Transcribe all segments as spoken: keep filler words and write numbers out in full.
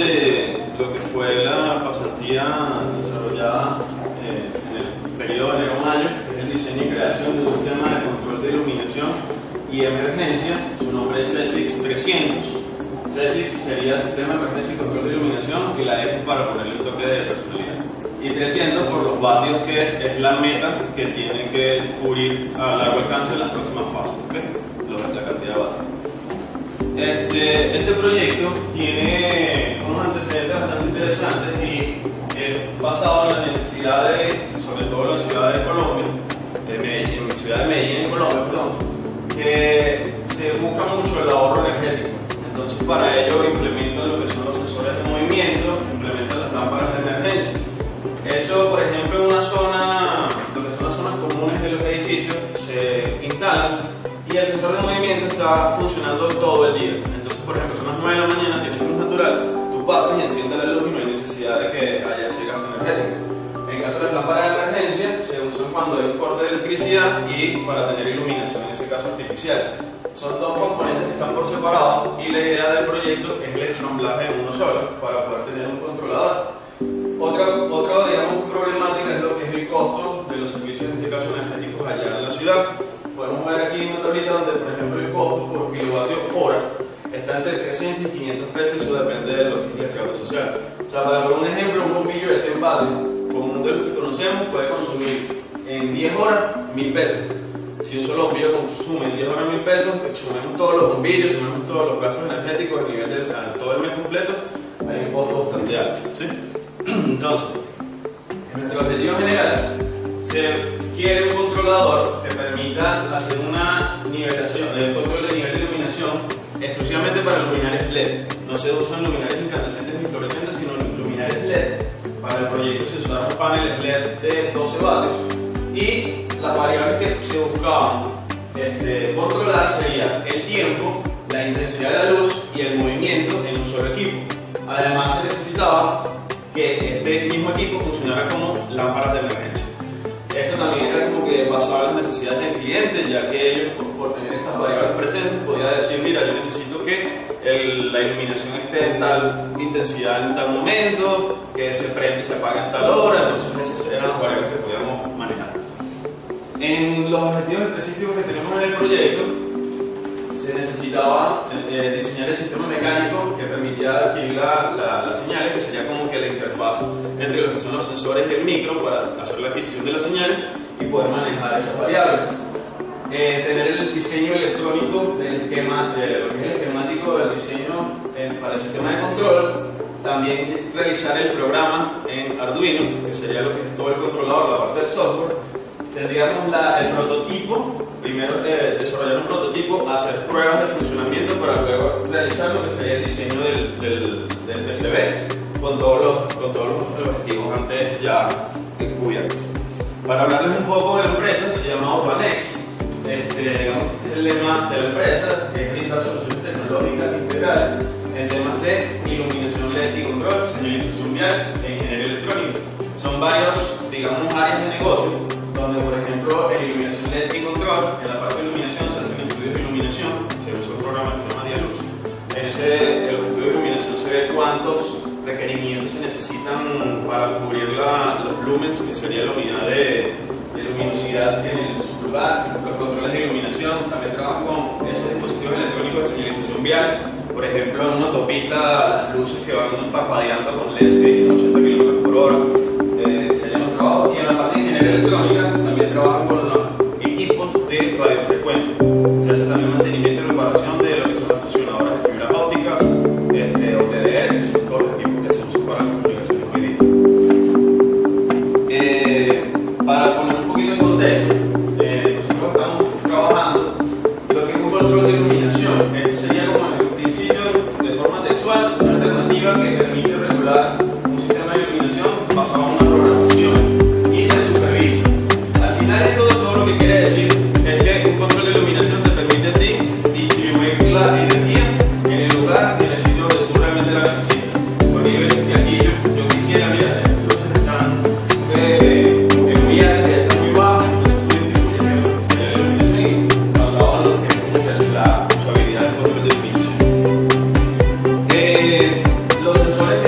de lo que fue la pasantía desarrollada eh, en el periodo de enero a mayo, que es el diseño y creación de un sistema de control de iluminación y emergencia. Su nombre es C S I X trescientos. C S I X sería el Sistema de Emergencia y Control de Iluminación, y la X para ponerle un toque de personalidad. Y trescientos por los vatios, que es la meta que tiene que cubrir a largo alcance en las próximas fases, ¿okay? La cantidad de vatios. Este, este proyecto tiene unos antecedentes bastante interesantes y es basado en la necesidad de, sobre todo en la ciudad de Colombia, de Medellín, en la ciudad de Medellín, en Colombia, perdón, que se busca mucho el ahorro energético. Entonces, para ello implementan lo que son los sensores de movimiento, implementan las lámparas de emergencia. Eso, por ejemplo, en una zona, lo que son las zonas comunes de los edificios, se instalan y el sensor de movimiento está funcionando todo el día. Entonces, por ejemplo, son las nueve de la mañana, tienes luz natural, tú pasas y enciendes la luz y no hay necesidad de que haya ese gasto energético. En caso de las lámparas de emergencia, se usan cuando hay un corte de electricidad y para tener iluminación, en ese caso artificial. Son dos componentes que están por separado y la idea del proyecto es el ensamblaje en uno solo para poder tener un controlador. Otra, otra digamos, problemática es lo que es el costo de los servicios, en este caso energéticos, allá en la ciudad. Podemos ver aquí una tablita donde, por ejemplo, el costo por kilovatio hora está entre trescientos y quinientos pesos, y eso depende de lo que es el estrato social. O sea, para poner un ejemplo, un bombillo de cien vatios, como de los que conocemos, puede consumir en diez horas mil pesos. Si un solo bombillo consume en diez horas mil pesos, sumemos todos los bombillos, sumemos todos los gastos energéticos a nivel de a todo el mes completo, hay un costo bastante alto, ¿sí? Entonces, en nuestro objetivo general, se quiere un controlador que permita hacer una nivelación, el control de nivel de iluminación exclusivamente para luminarias L E D. No se usan luminarias incandescentes ni fluorescentes, sino luminarias L E D. Para el proyecto se usaron paneles L E D de doce vatios y las variables que se buscaban este, controlar serían el tiempo, la intensidad de la luz y el movimiento en un solo equipo. Además, se necesitaba que este mismo equipo funcionara como lámparas de emergencia. Esto también era como que basado en las necesidades del cliente, ya que ellos, por, por tener estas variables presentes, podía decir: mira, yo necesito que el, la iluminación esté en tal intensidad en tal momento, que se prende y se apaga en tal hora. Entonces esas eran las variables que podíamos manejar. En los objetivos específicos que tenemos en el proyecto, se necesitaba eh, diseñar el sistema mecánico que permitiera adquirir la, la, las señales, que sería como que la interfaz entre lo que son los sensores y el micro para hacer la adquisición de las señales y poder manejar esas variables. Eh, tener el diseño electrónico del esquema, de lo que es el esquemático del diseño eh, para el sistema de control. También realizar el programa en Arduino, que sería lo que es todo el controlador, la parte del software. Tendríamos la, el prototipo. Primero eh, desarrollar un prototipo, hacer pruebas de funcionamiento para luego realizar lo que sería el diseño del, del, del P C B con todos los, con todos los objetivos antes ya cubiertos. Para hablarles un poco de la empresa, se llama Urbanex. Este, digamos, este es el lema de la empresa, que es brindar soluciones tecnológicas integrales en temas de iluminación L E D y control, señalización vial e ingeniería electrónica. Son varios, digamos, áreas de negocio donde, por ejemplo, en iluminación L E D y control, en la parte de iluminación se hacen estudios de iluminación, se usa un programa que se llama Dialux. En, ese, en los estudios de iluminación se ve cuántos requerimientos se necesitan para cubrir la, los lumens, que sería la unidad de, de luminosidad en su lugar, los controles de iluminación. También trabajan con esos dispositivos electrónicos de señalización vial. Por ejemplo, en una autopista, las luces que van parpadeando con L E Ds que dicen ochenta kilómetros por hora. Eh, serían los trabajos. Y en la parte de ingeniería electrónica también trabajan con los equipos de radiofrecuencia. Se hace también mantenimiento y reparación de lo que son las funcionadoras de fibras ópticas, este, o T D R, que son todos los equipos que se usan para las comunicaciones hoy día. Eh, para poner un poquito en contexto, eh, nosotros estamos trabajando lo que es un control de iluminación. Esto sería como en el principio, de forma textual, una alternativa que permite regular un sistema de iluminación basado en una programación y se supervisa. Al final de todo, todo lo que quiere decir es que un control de iluminación te permite a ti distribuir la energía en el lugar y en el sitio donde tú realmente la necesitas. Porque hay veces que aquí yo, yo quisiera, mira, las luces están eh, muy altas, están muy bajas, entonces tú distribuyes lo que sería la iluminación basado en lo que es la usabilidad del control de iluminación. Eh, los sensores que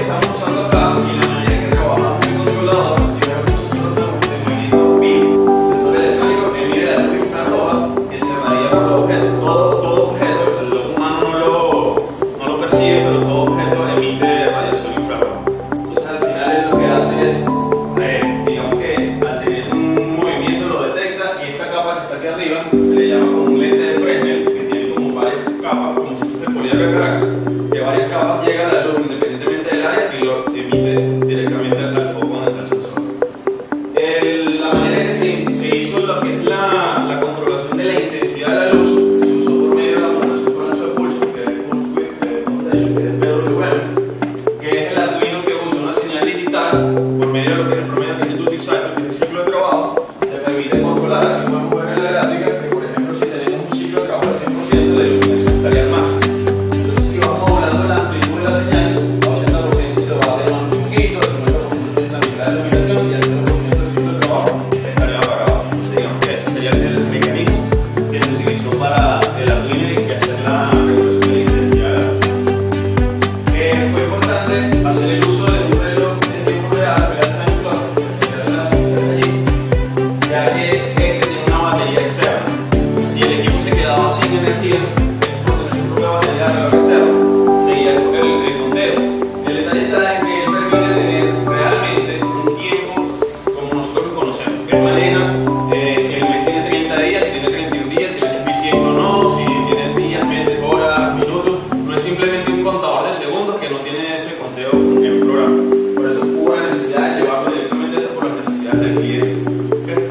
importante hacer el uso de un reloj en tiempo real, real time clock, que sería la función de allí, ya que este tiene una batería externa. Si el equipo se quedaba sin energía, por tener su propia batería de reloj externo, seguía el, el, el conteo. El detalle está en que él permite tener realmente un tiempo como nosotros lo conocemos, que es manera, eh, si el mes tiene treinta días, si tiene treinta y un días, si el año es bisiesto o no, si tiene días, meses, horas, minutos. No es simplemente un contador de segundos que no tiene ese conteo en el programa. Por eso hubo una necesidad de llevarlo directamente esto por las necesidades del cliente. ¿Okay?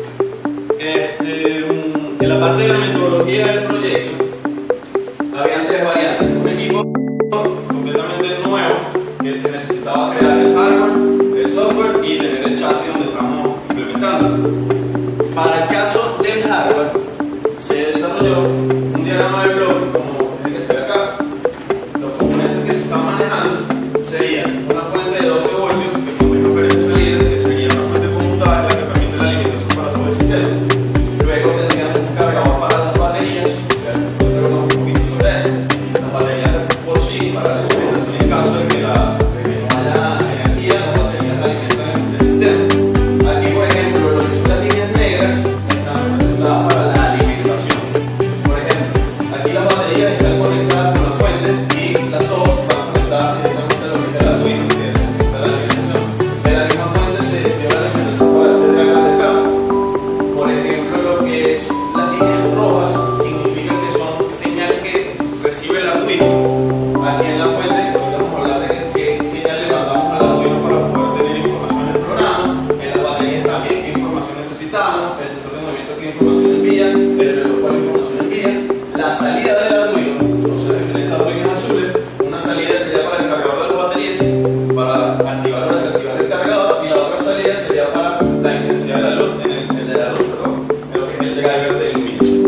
Este, en la parte de la metodología del proyecto, habían tres variantes. Un equipo completamente nuevo que se necesitaba crear el hardware, el software y tener el chasis donde estamos implementando. Para el caso del hardware, se desarrolló un diagrama de bloques como el que se ve acá. Los componentes que se están manejando serían una fuente de doce voltios que fue una corriente salida, que sería una fuente conmutada, la que permite la alimentación para todo el sistema. Luego tendríamos un cargador para las baterías, que luego un poquito sobre él. Las baterías por sí, para la alimentación en caso de que, la, de que no haya energía, las baterías alimentan el sistema. Aquí, por ejemplo, lo que son las líneas negras están representadas para la alimentación. Por ejemplo, aquí las baterías están conectadas con la fuente y las dos están conectadas directamente a lo que es el Arduino, que necesita la alimentación. De la misma fuente se lleva la alimentación para este diagrama de acá. Por ejemplo, lo que es las líneas rojas significan que son señales que recibe el Arduino. Aquí en la fuente estamos hablando de que señal le mandamos al Arduino para poder tener información en el programa. En las baterías también qué información necesitamos, el sensor de movimiento qué información envía, el reloj cuál información envía, la salida del Arduino, entonces diferentes Arduinos azules, una salida sería para el cargador de las baterías, para activar o desactivar el cargador, y la otra salida sería para la intensidad de la luz, en el, el de la luz, perdón, en lo que es el driver de iluminación.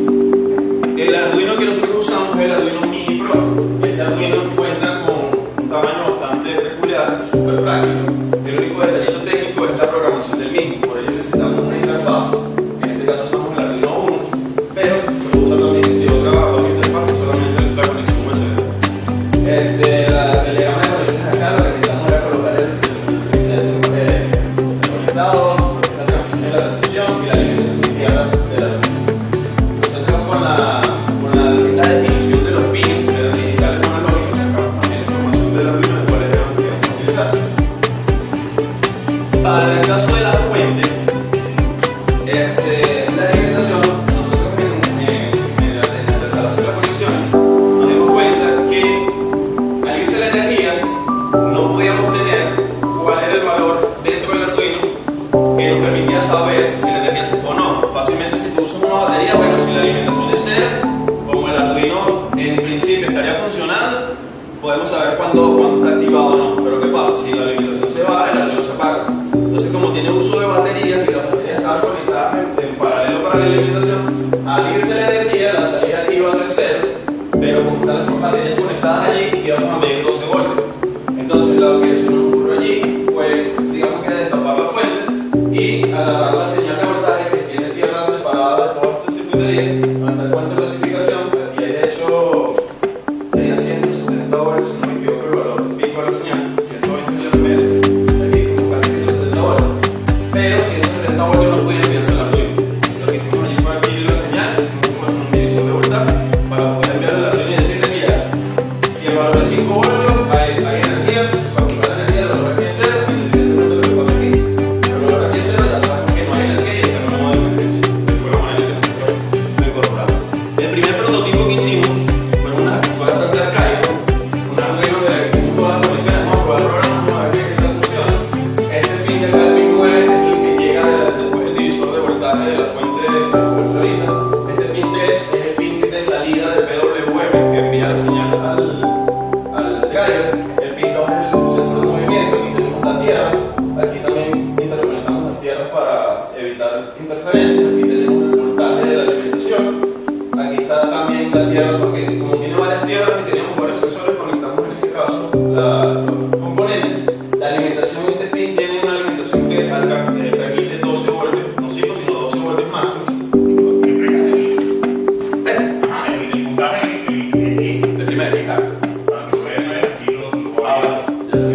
El Arduino que nosotros usamos es el Arduino Mini Pro. Este Arduino cuenta con un tamaño bastante peculiar, súper práctico. El único detallito técnico es la programación del mismo, por ello necesitamos una interfaz. En este caso usamos el Arduino uno, pero se usa también si otra, otra interfaz que solamente la conexión U S B. Este, la, el diagrama de conexiones acá, lo que necesitamos era colocar el, el, el centro eh, conectado, la transmisión y la recepción y la alimentación interna de la luz. Nosotros con la, con la, la definición de los pins, de los digitales con analógicos, sacamos también información de la luz, de cuáles eran los que íbamos a utilizar. Para el caso de la fuente, este, la alimentación, nosotros en, en, en, en, al hacer las conexiones nos dimos cuenta que al irse la energía no podíamos tener cuál era el valor dentro del Arduino que nos permitía saber si la energía se fue o no. Fácilmente si tú usas una batería, bueno, si la alimentación es cero, como el Arduino en principio estaría funcionando, podemos saber cuándo, cuándo está activado o no. Pero ¿qué pasa? Si la alimentación se va, el Arduino se apaga. Entonces, como tiene uso de baterías y las baterías estaban conectadas en, en paralelo para la alimentación, al irse la energía, la salida aquí iba a ser cero, pero como están las baterías conectadas allí, íbamos a medir doce voltios. Entonces, lo que se nos ocurrió allí fue, digamos que destapar la fuente y agarrar la señal de voltaje que tiene tierra separada de toda esta circuitería, hasta el puente de notificación. Aquí hay de hecho serían ciento setenta voltios, si no me equivoco el valor pico de la señal, ciento veinte millones de meses, aquí como casi ciento setenta voltios, pero ciento setenta voltios no podían enviarse al Arduino. Lo que hicimos allí fue adquirir la señal, hicimos como una división de voltaje para poder enviar al Arduino y decirle, mira, si el valor es cinco voltios, hay, hay energía, para comprar la energía, el valor aquí es cero, independientemente de lo que pasa aquí, el valor aquí es cero, ya sabemos que no hay energía y que no hay emergencia. Fue la manera que nosotros lo incorporamos. El primer prototipo que hicimos fue, una, fue bastante arcaico, un Arduino que hicimos todas las conexiones más o Ya sí,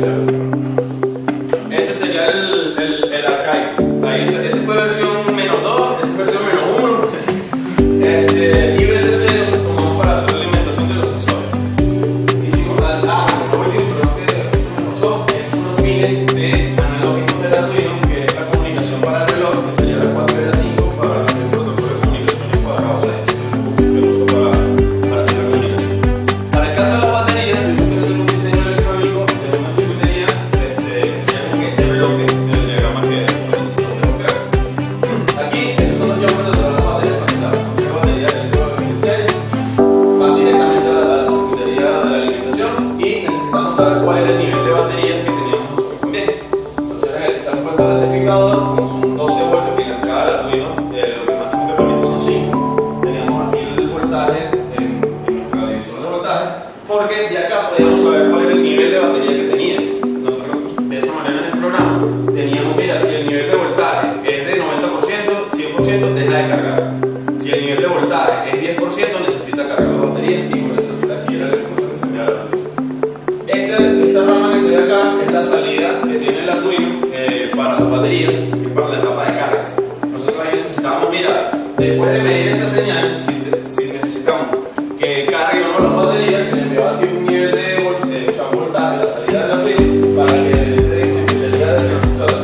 ya. Este sería el, el, el arcaico. Ahí, este fue versión menos dos, esta es versión menos uno. Este, I B C C nos tomamos para hacer la alimentación de los sensores. Hicimos la. Ah, lo último, pero que se me pasó, es unos pines de analógicos del Arduino, que es la comunicación para el reloj, que sería la cuatro y la cinco, para el protocolo de comunicaciones cuadrado seis, que lo uso para, para hacer la comunicación. Para el caso de las baterías, tuvimos que hacer un diseño electrónico de una circuitería este, que se llama que este bloque, el diagrama que necesitamos demostrar. Aquí, estos son los llamados de todas las baterías conectadas. Son las baterías electrónicas van directamente a la, a la circuitería de la alimentación y necesitamos saber cuál es el nivel de baterías que teníamos nosotros también. Entonces, está un puerto rectificador, como son doce voltios y la entrada del Arduino, eh, lo que máximo que permite son cinco. Teníamos aquí el voltaje en, en nuestra divisor de voltaje, porque de acá podíamos saber cuál era el nivel de batería que tenía. Nosotros, de esa manera en el programa, teníamos, mira, si el nivel de voltaje es de noventa por ciento, cien por ciento deja de cargar. Si el nivel de voltaje es diez por ciento, necesita cargar la batería, y por eso aquí era la información que se me da. Esta, esta rama que se ve acá es la salida que tiene el Arduino eh, para las baterías, que es para la etapa de carga. Nosotros ahí necesitamos, mira, después de medir esta señal, si, si necesitamos que cargue o no las baterías, se le envió aquí un nivel de vol eh, o sea, voltaje de la salida del Arduino para que la circuitería del transistor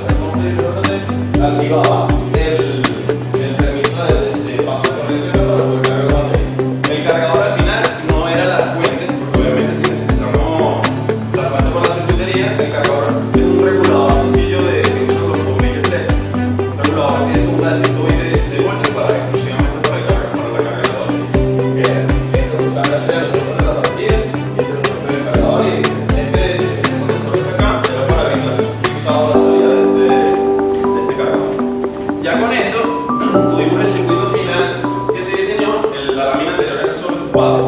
activaba el, el permiso de ese paso de corriente para poder cargar la batería. El cargador al final no era la fuente, porque obviamente si necesitamos la fuente por la circuitería, el cargador es un regulador sencillo de que usan los bombillos L E D. Un regulador que tiene un de ciento veinte y dieciséis voltios para exclusivamente para, el carga, para la carga de la batería. Esto es la gracia de los de la batería y este es el del cargador, y este, este condensador que está acá era para evitar fixado la salida de este, de este cargador. Ya con esto tuvimos el circuito final que se diseñó. El, la lámina anterior era solo un paso.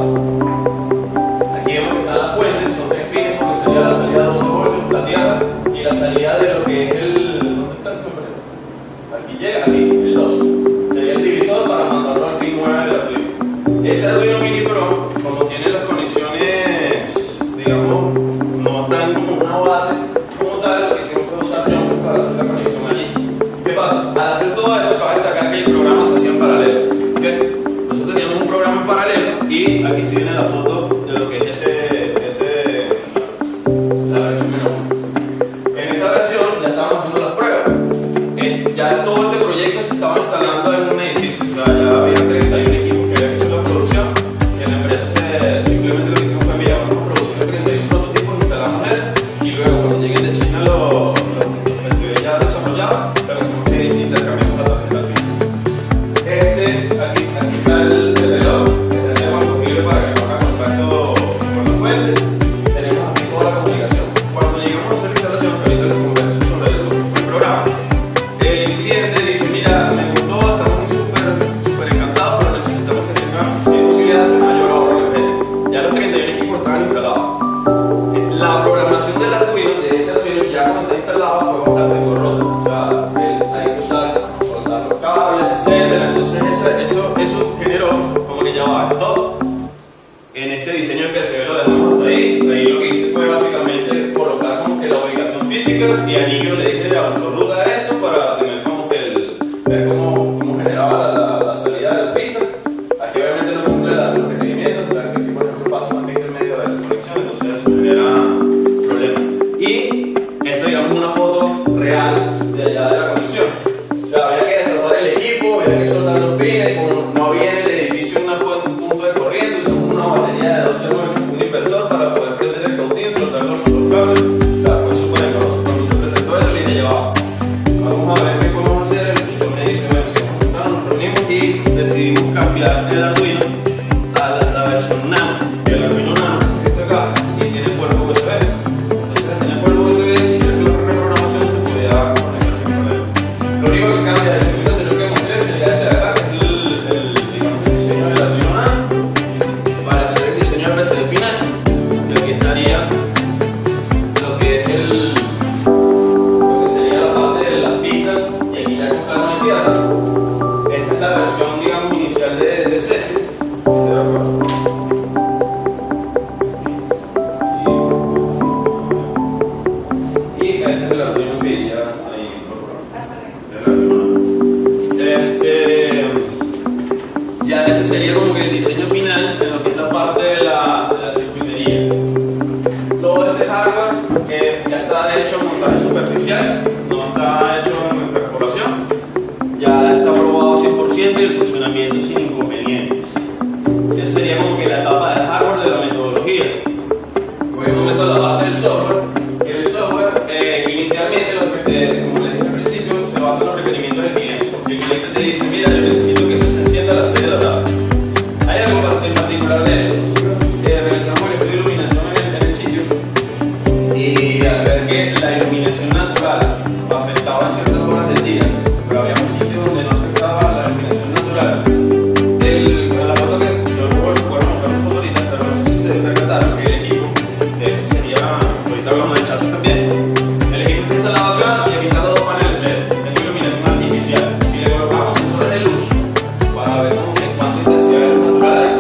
Aquí vemos que está la fuente, son tres pines porque sería la salida de doce voltios, la tierra, y la salida de lo que es el. ¿Dónde está el sombrero? Aquí llega, aquí, el dos. Sería el divisor para mandarlo al pin nueve del Arduino. Ese Arduino Mini Pro, como tiene las conexiones, digamos, no están como una base como tal, lo que hicimos fue usar jumpers para hacer la conexión allí. ¿Qué pasa? Al hacer todo esto, cabe destacar que el programa se hacía en paralelo. ¿Okay? Nosotros teníamos un programa en paralelo y aquí sí viene la foto de lo que es ese, ese la versión menos uno. En esa versión ya estábamos haciendo las pruebas. Eh, ya todo este proyecto se estaba instalando en un edificio. O sea, ya había treinta y uno equipos que había que hacer la producción. Y en la empresa se, simplemente lo que hicimos fue enviar una producción de treinta y uno prototipos, instalamos eso y luego cuando lleguen de China los P C B ya desarrollados, pero hacemos que intercambiamos la tarjeta al final. Este, aquí, aquí está el, el reloj, este es el más posible para que ponga contacto con la fuente. Tenemos aquí toda la comunicación. Cuando llegamos a hacer la instalación, que ahorita les converso sobre lo que fue el programa, el cliente dice, mira, me gustó, estamos súper, súper encantados, pero necesitamos que tengamos si es posible hacer mayor ahorro energético. Ya los treinta y uno equipos estaban instalados. La programación del Arduino, de este Arduino, ya cuando está instalado, fue bastante engorrosa. O sea, el, hay que usar, soldar los cables, etcétera. Entonces, esa, eso, eso generó como que ya va todo. En este diseño del P C B lo dejamos hasta ahí. Ahí lo que hice fue básicamente colocar como que la ubicación física y a Nico le dije, ya, ruta esto para tener como que el, ver cómo, cómo generaba la, la, la salida de la pista. Aquí obviamente no cumple la, los requerimientos, claro que aquí por ejemplo pasa una pista en medio de la conexión, entonces eso genera problemas. Y esto digamos es una foto real de allá de la conexión. O sea, había que destrozar el equipo, había que soltar los pines, como no había en el edificio una, un punto de corriente, usamos una batería de doce voltios, un inversor para poder prender el cautín, soltar los, los cables. O sea, fue súper engorroso. Cuando se presentó eso, le dije, llevaba. Arduino que iría ahí incorporado. Este, ya ese sería como que el diseño final en lo que es la parte de la, de la circuitería. Todo este hardware que ya está de hecho montaje superficial, no está hecho en perforación, ya está probado cien por ciento y el funcionamiento sin inconvenientes. Esa sería como que la etapa de hardware de la metodología. Voy un momento a la parte del software. El software eh, inicialmente, lo que, eh, como les dije al principio, se basa en los requerimientos del cliente. Si el cliente te dice, mira, yo necesito que esto se encienda a las seis de la tarde, hay algo en particular de esto. Nosotros eh, realizamos el estudio de iluminación en el, en el sitio y al ver que la iluminación natural afectaba en ciertas horas del día, pero había un sitio donde no afectaba la iluminación natural. El, en la foto que es, yo puedo mostrar una foto ahorita, pero no sé si se percataron que el equipo, eh, sería, ahorita hablamos de chasis también, el equipo está instalado acá y aquí están los dos paneles L E D, es iluminación artificial. Si le colocamos sensores de luz para ver cómo, cuánta intensidad de luz natural hay,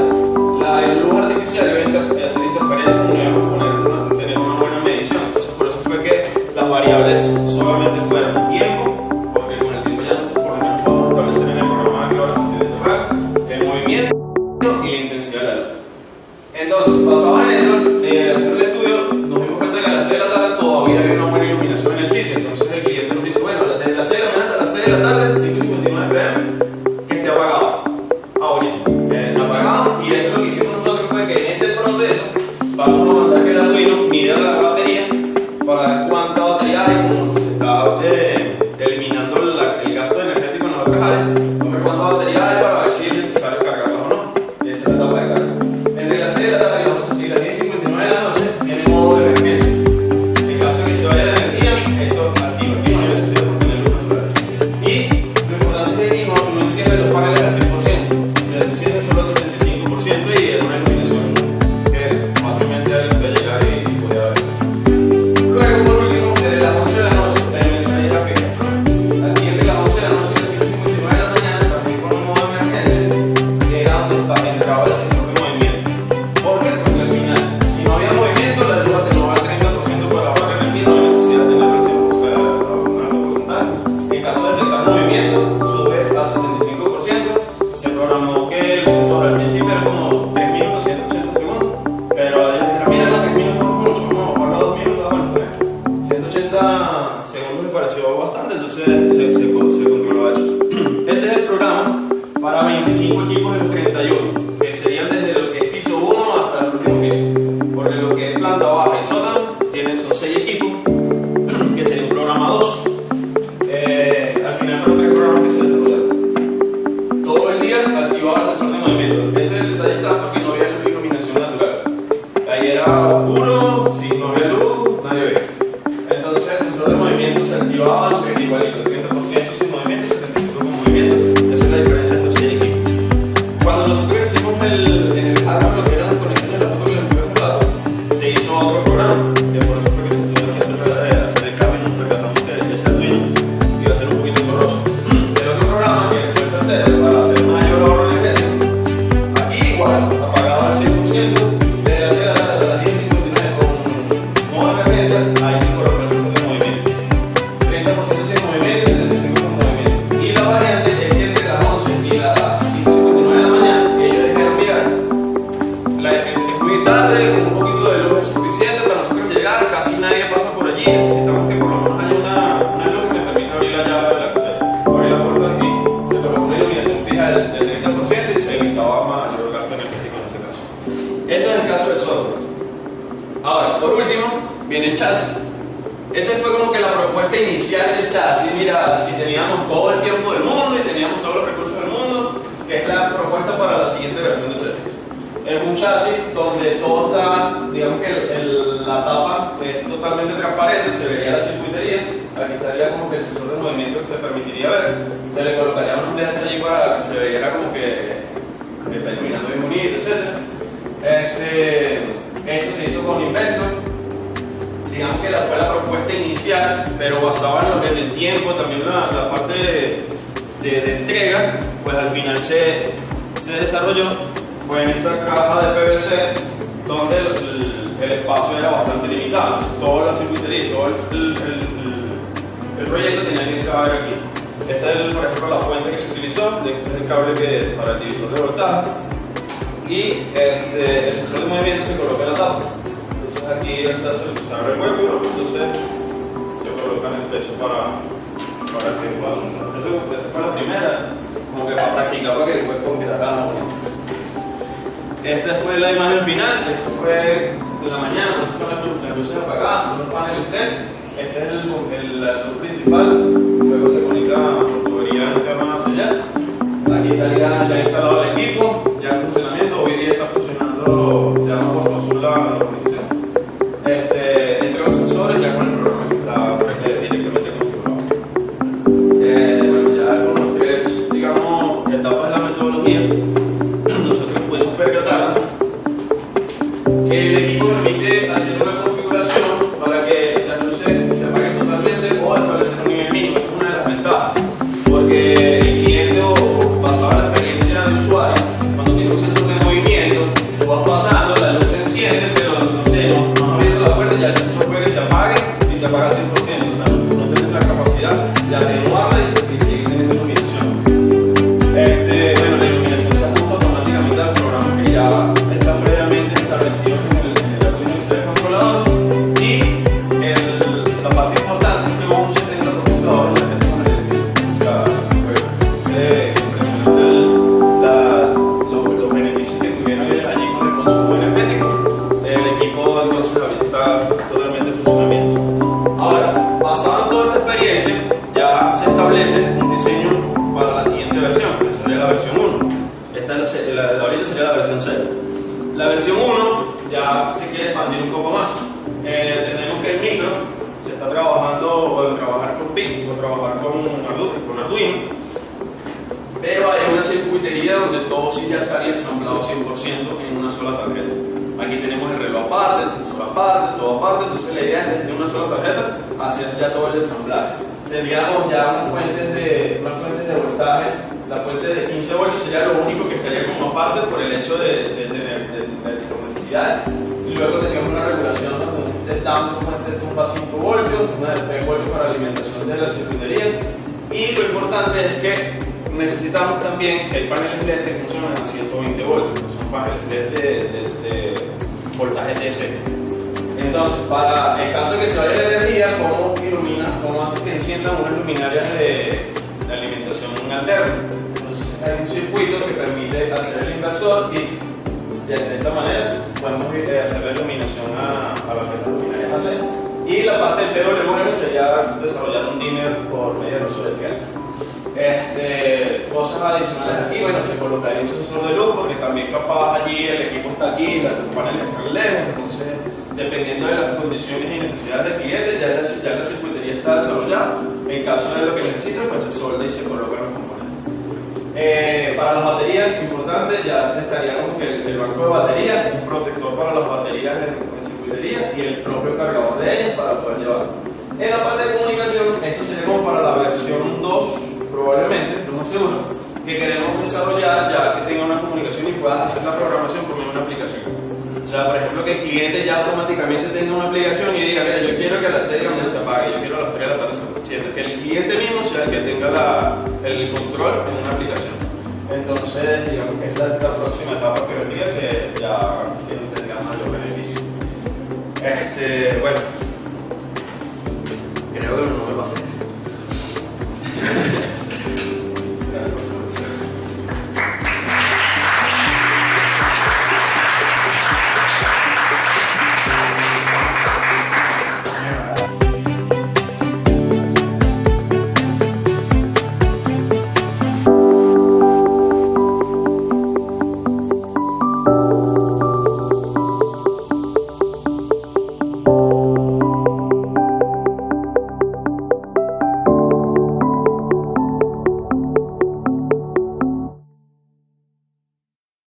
la luz artificial debe hacer interferencia, no debemos poner una, tener una buena medición. Entonces por eso fue que las variables solamente fueron tiempo, porque con el tiempo ya por lo menos podemos establecer en el programa que ahora se tiene cerrar el movimiento y la intensidad de la luz. Entonces, basado en eso, eh, al hacer el estudio, nos dimos cuenta que a las seis de la tarde todavía había una buena iluminación en el sitio. Entonces el cliente nos dice, bueno, desde las seis de la mañana hasta las seis de la tarde, cinco y cincuenta y nueve p m, que esté apagado. Ah, buenísimo. Eh, apagado, y eso lo que hicimos nosotros fue que en este proceso vamos a mandar que el Arduino mida la batería para ver cuánta batería hay, como se está eh, eliminando la, el gasto energético en los arcajales. Vamos a ver cuánta batería hay para ver si es necesario cargarla o no. Esa es la etapa de carga. Entre las seis de la tarde y las diez y cincuenta y nueve de la noche tiene modo de emergencia. En caso de que se vaya la energía, esto activa. Aquí no hay necesidad por tener luz natural. Y lo importante es que aquí no, no enciende los paneles al cien por ciento. Se enciende solo al setenta y cinco por ciento y es una iluminación que fácilmente alguien puede llegar y, y puede ver. Luego, por último, desde las once de la noche, la iluminación ya está fija. Aquí entre las once de la noche y las cinco y cincuenta y nueve de la mañana, también con un modo de emergencia, que era donde entraba el sensor de movimiento. ¿Por qué? Porque al final, si no había movimiento, la luz atenuaba al treinta por ciento para ahorrar energía, no hay necesidad de tener el cien por ciento de porcentaje. En caso de detectar movimiento, sube al setenta y cinco por ciento. Se programó que el sensor al principio era como tres minutos, ciento ochenta segundos, pero ellos dijeron, mira, no, tres minutos es mucho, no, ahora dos minutos, bueno, pues, ciento ochenta segundos me pareció bastante, entonces se, se, se controló eso. Ese es el programa para veinticinco equipos de los treinta y uno, que serían desde lo que es piso uno hasta el último piso, porque lo que es planta baja y sótano tienen son seis equipos, que sería un programa dos. Eh, al final fueron tres programas que se desarrollaron. Todo el día activaba el sensor de movimiento. Este es el detalle está porque no había luz, iluminación natural. Ahí era oscuro, si no había luz, nadie veía. Entonces el sensor de movimiento se activaba lo que es igualito, treinta por ciento sin movimiento y setenta y cinco por ciento con movimiento. Esa es la diferencia de estos seis equipos. Cuando nosotros hicimos el, en el hardware lo que eran las conexiones de la foto que les tuve sentado, se hizo otro programa, que por eso fue que se tuvo que hacer, eh, hacer el cambio y nos percatamos que ese Arduino iba a ser un poquito engorroso. El otro programa, que fue el tercero, para hacer un mayor ahorro energético, aquí igual, apagado al cien por ciento, desde las seis de la tarde hasta las diez y cincuenta y nueve con modo de emergencia, ahí se coloca el sensor de movimiento. treinta por ciento sin movimiento y setenta y cinco por ciento con movimiento. Y la variante es que entre las once y las cinco y cincuenta y nueve de la mañana, ellos dijeron, mira, la, es muy tarde, con un poquito de luz es suficiente para nosotros llegar, casi nadie pasa por allí, necesitamos que por lo menos haya una, una luz que me permita abrir la llave de la cochera. Abrir la puerta de aquí, se colocó una iluminación fija del, del treinta por ciento y se evitaba mayor gasto energético en ese caso. Esto es el caso del software. Ahora, por último, viene el chasis. Esta fue como que la propuesta inicial del chasis. Mira, si teníamos todo el tiempo del mundo y teníamos todos los recursos del mundo, que es la propuesta para la siguiente versión de CESIX. Es un chasis donde todo está, digamos que el, el, la tapa es totalmente transparente, se vería la circuitería, aquí estaría como que el sensor de movimiento que se permitiría ver, se le colocaría unos D E Ns allí para que se viera como que, que está iluminando bien bonito, etcétera. Este, esto se hizo con Inventor. Digamos que la, fue la propuesta inicial, pero basada en, lo, en el tiempo, también la, la parte de, de, de entrega, pues al final se, se desarrolló, fue en esta caja de P V C, donde el, el, el espacio era bastante limitado. Entonces, toda la circuitería y todo el, el, el, el proyecto tenía que entrar aquí. Esta es, el, por ejemplo, la fuente que se utilizó. Este es el cable que, para el divisor de voltaje. Y este, el sensor de movimiento se coloca en la tapa. Entonces aquí se hace el hueco, entonces se coloca en el techo para, para que pueda sensar. Esa fue la primera, como que para practicar para que el hueco quedara bonito. Esta fue la imagen final. Esto fue de la mañana, no están las luces apagadas, son los paneles T E L. Este es el, el, la luz principal, luego se conecta por tubería interna hacia allá. Aquí estaría ya instalado el equipo, ya en funcionamiento. Hoy día está funcionando, se llama Porto Azul la localización. Este, entre los sensores, ya con el programa que está eh, directamente configurado. Eh, bueno, ya con los tres, digamos, etapas de la metodología, nosotros podemos percatar que el equipo permite hacer una configuración para que las luces se apaguen totalmente o establecer un nivel mínimo. Esa es una de las ventajas, porque el cliente o basado en la experiencia del usuario, cuando tiene un sensor de movimiento, lo vas pasando, la luz se enciende, pero no sé, no, no abriendo la puerta, ya el sensor puede que se apague y se apaga al cien por ciento. O sea, no, no tienes la capacidad de atenuarla y, y seguir teniendo iluminación. Este, bueno, la iluminación se ajusta automáticamente al programa que ya está previamente establecido en el, en el Arduino X P controlador. Y el, la parte importante es que vamos a tener el procesador en la que tenemos el edificio. O sea, fue eh, impresionante la, lo, los beneficios que tuvieron ellos allí con el consumo energético. El equipo entonces ahorita está totalmente en funcionamiento. Ahora, basado en toda esta experiencia, ya se establece un diseño para la siguiente versión, que sería la versión uno. Esta es la, la, la ahorita sería la versión cero. La versión uno ya se quiere expandir un poco más. Eh, tenemos que el micro se está trabajando, o trabajar con P I C, o trabajar con Arduino, con Arduino, pero hay una circuitería donde todo sí ya estaría ensamblado cien por ciento en una sola tarjeta. Aquí tenemos el reloj aparte, el sensor aparte, todo aparte. Entonces la idea es desde una sola tarjeta hacer ya todo el ensamblaje. Tendríamos ya unas fuentes de, unas fuentes de voltaje. La fuente de quince voltios sería lo único que estaría como aparte por el hecho de tener de, de, de, de necesidades. Y luego tendríamos una regulación donde esté dando fuentes de un a cinco voltios, una de tres voltios para alimentación de la circuitería. Y lo importante es que necesitamos también que hay paneles L E D que funcionan a ciento veinte voltios, son paneles L E D de, de, de voltaje D C. Entonces, para el caso de que se vaya la energía, ¿cómo ilumina? ¿Cómo hace que enciendan unas luminarias de, de alimentación alterna? Entonces, hay un circuito que permite hacer el inversor y de esta manera podemos eh, hacer la iluminación a, a lo que las luminarias hacen. Y la parte del P W nueve sería desarrollar un dimmer por medio del uso del tiempo. Este, cosas adicionales aquí, bueno, se colocaría un sensor de luz porque también capaz allí el equipo está aquí, los paneles están lejos, entonces dependiendo de las condiciones y necesidades del cliente, ya la, ya la circuitería está desarrollada. En caso de lo que necesiten, pues se solda y se colocan los componentes. Eh, para las baterías, importante, ya estaría como que el, el banco de baterías, un protector para las baterías de, de circuitería y el propio cargador de ellas para poder llevarlo. En la parte de comunicación, esto sería como para la versión dos, probablemente, lo más seguro, que queremos desarrollar ya que tenga una comunicación y puedas hacer la programación por medio de una aplicación. O sea, por ejemplo, que el cliente ya automáticamente tenga una aplicación y diga, mira, yo quiero que a las seis de la mañana se apague, yo quiero a las tres de la tarde se encienda, que el cliente mismo sea el que tenga la, el control en una aplicación. Entonces, digamos que esta es la próxima etapa que vendría, que ya que tendrá mayor beneficio. Este, bueno.